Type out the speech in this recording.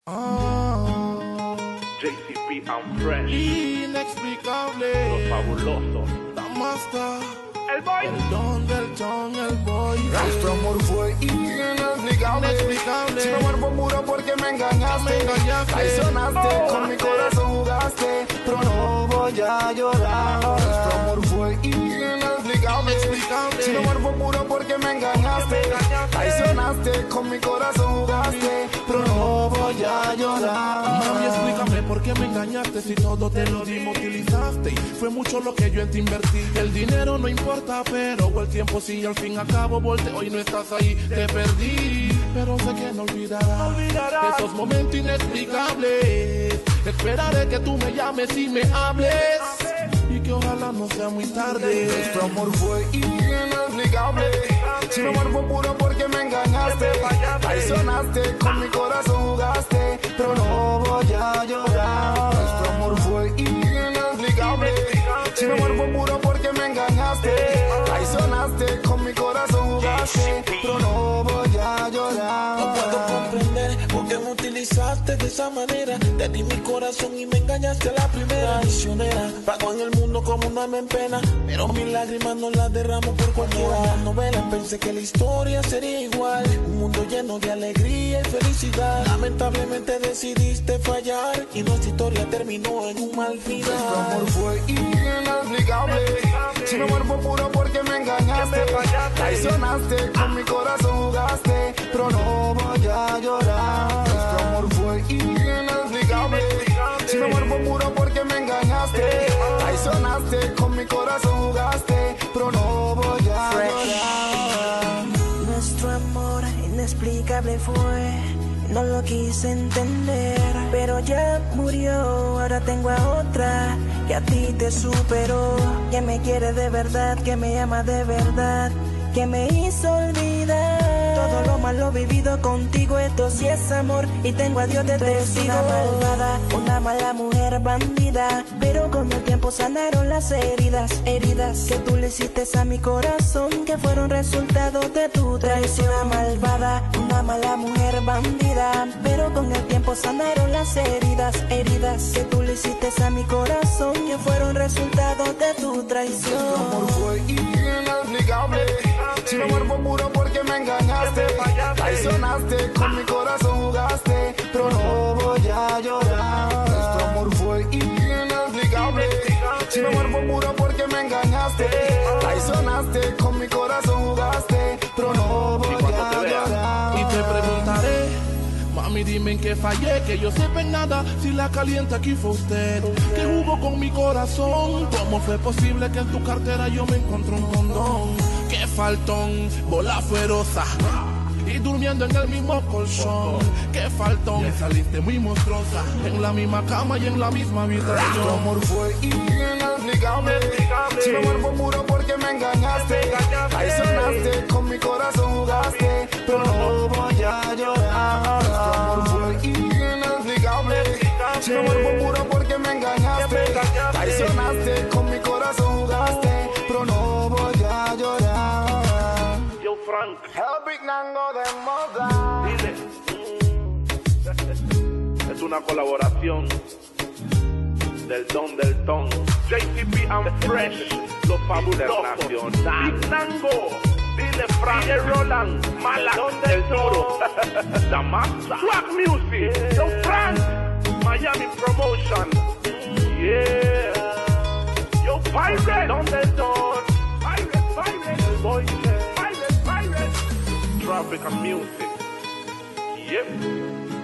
JCP and Fresh, Inexplicable, los fabulosos, Damasta, el boy, el don, el boy. Nuestro amor fue inexplicable. Inexplicable. Si me muervo puro porque me engañaste, traicionaste, con mi corazón jugaste, pero no voy a llorar. Nuestro amor fue inexplicable. Si me muervo puro porque me engañaste, traicionaste, con mi corazón jugaste, pero no voy a llorar. Mami, explícame por qué me engañaste si todo te lo di, me utilizaste y fue mucho lo que yo en ti invertí. El dinero no importa, pero el tiempo sí, al fin y al cabo volteo y no estás ahí, te perdí. Pero sé que no olvidarás esos momentos inexplicables. Esperaré que tú me llames y me hables y que ojalá no sea muy tarde. Nuestro amor fue inexplicable. Si me muervo puro porque me engañaste, traicionaste, con mi corazón jugaste, pero no voy a llorar. Nuestro amor fue inexplicable. Si me muervo puro porque me engañaste, traicionaste, con mi corazón jugaste, pero no voy a llorar. No puedo comprender por qué me utilizaste de esa manera. Te di mi corazón y me engañaste a la primera. Traicionera, pago en el mundo como un alma en pena, pero mis lágrimas no las derramo por cualquiera novela. Pensé que la historia sería igual, un mundo lleno de alegría y felicidad. Lamentablemente decidiste fallar y nuestra historia terminó en un mal final. Nuestro amor fue inexplicable. Si me muervo puro porque me engañaste, traicionaste, con mi corazón jugaste, pero no voy a llorar. Nuestro amor fue inexplicable. Si me muervo puro porque me engañaste, traicionaste, con mi corazón jugaste, pero no voy a llorar. Nuestro amor inexplicable fue, no lo quise entender, pero ya murió. Ahora tengo a otra que a ti te superó, que me quiere de verdad, que me ama de verdad, que me hizo olvidar todo lo malo vivido contigo. Esto sí es amor y tengo a Dios de testigo. Una malvada, una mala mujer bandida, pero con el tiempo sanaron las heridas que tú le hiciste a mi corazón, que fueron resultado de tu traición. Una malvada, una mala mujer bandida, pero con el tiempo sanaron las heridas que tú le hiciste a mi corazón, que fueron resultado de tu traición. Nuestro amor fue inexplicable. Si me muervo puro porque me engañaste, traicionaste, con mi corazón jugaste, pero no voy a llorar. Nuestro amor fue inexplicable. Si me muervo puro porque me engañaste, traicionaste, con mi corazón jugaste, pero no voy a llorar. Y te preguntaré, mami, dime en qué fallé, que yo sepa en nada, si la caliente aquí fue usted, que jugó con mi corazón. ¿Cómo fue posible que en tu cartera yo me encontré un condón? Qué faltón, bola feroza, y durmiendo en el mismo colchón. Qué faltón, me saliste muy monstruosa, en la misma cama y en la misma habitación. Nuestro amor fue inexplicable. Si me muervo puro porque me engañaste, traicionaste, con mi corazón jugaste, pero no voy a llorar. Nuestro amor fue inexplicable. Si me muervo puro porque me engañaste, traicionaste, con mi corazón jugaste, pero no voy a llorar. Yo Frank, El Big Nango de moda. dile, es una colaboración del don del ton, JCP and Fresh, los fabulosos, Big Nango, dile Frank, dile Roland, Mala, el duro, Damasta, Swag Music, Yo Frank, Miami Promotion, yeah, Yo Pirate, don del don, Pirate, el boy, Pirate, Traffic and Music, yep.